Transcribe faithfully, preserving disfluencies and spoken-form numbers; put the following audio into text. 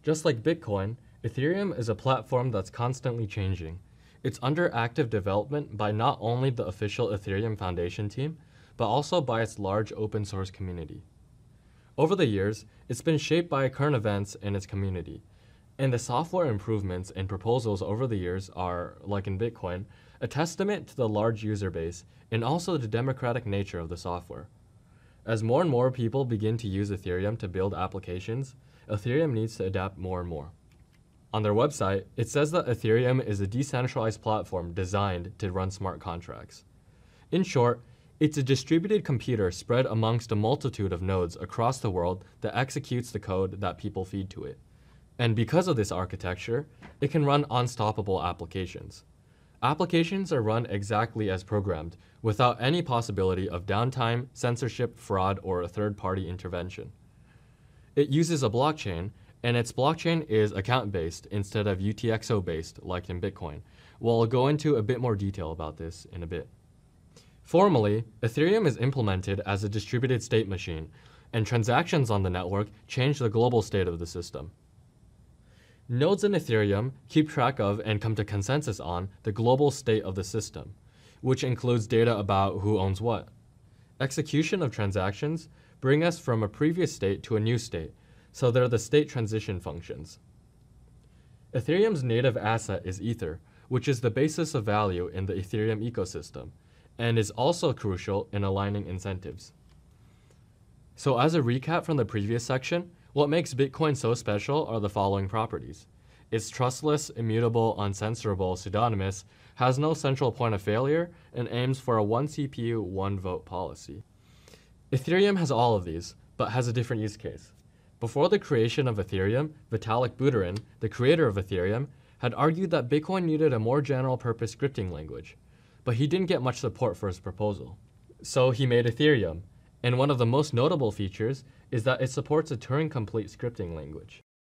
Just like Bitcoin, Ethereum is a platform that's constantly changing. It's under active development by not only the official Ethereum Foundation team, but also by its large open source community. Over the years, it's been shaped by current events in its community, and the software improvements and proposals over the years are, like in Bitcoin, a testament to the large user base and also the democratic nature of the software. As more and more people begin to use Ethereum to build applications, Ethereum needs to adapt more and more. On their website, it says that Ethereum is a decentralized platform designed to run smart contracts. In short, it's a distributed computer spread amongst a multitude of nodes across the world that executes the code that people feed to it. And because of this architecture, it can run unstoppable applications. Applications are run exactly as programmed, without any possibility of downtime, censorship, fraud, or a third-party intervention. It uses a blockchain, and its blockchain is account-based instead of U T X O-based like in Bitcoin. We'll go into a bit more detail about this in a bit. Formally, Ethereum is implemented as a distributed state machine, and transactions on the network change the global state of the system. Nodes in Ethereum keep track of and come to consensus on the global state of the system, which includes data about who owns what. Execution of transactions bring us from a previous state to a new state, so they're the state transition functions. Ethereum's native asset is Ether, which is the basis of value in the Ethereum ecosystem, and is also crucial in aligning incentives. So as a recap from the previous section, what makes Bitcoin so special are the following properties. It's trustless, immutable, uncensorable, pseudonymous, has no central point of failure, and aims for a one C P U, one vote policy. Ethereum has all of these, but has a different use case. Before the creation of Ethereum, Vitalik Buterin, the creator of Ethereum, had argued that Bitcoin needed a more general-purpose scripting language, but he didn't get much support for his proposal. So he made Ethereum, and one of the most notable features is that it supports a Turing-complete scripting language.